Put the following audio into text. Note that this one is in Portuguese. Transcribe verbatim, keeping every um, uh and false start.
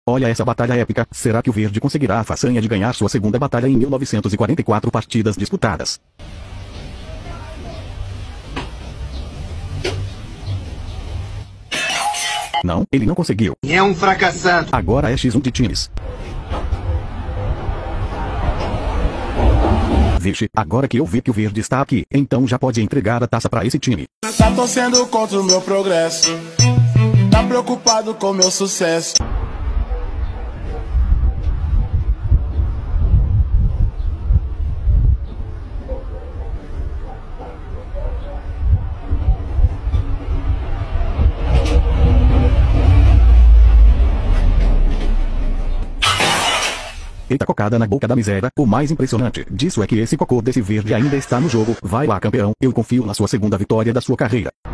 Olha essa batalha épica. Será que o verde conseguirá a façanha de ganhar sua segunda batalha em mil novecentos e quarenta e quatro partidas disputadas? Não, ele não conseguiu. É um fracassado. Agora é xis um de times. Vixe, agora que eu vi que o verde está aqui, então já pode entregar a taça para esse time. Tá torcendo contra o meu progresso. Tá preocupado com o meu sucesso. Eita cocada na boca da miséria. O mais impressionante disso é que esse cocô desse verde ainda está no jogo. Vai lá, campeão. Eu confio na sua segunda vitória da sua carreira.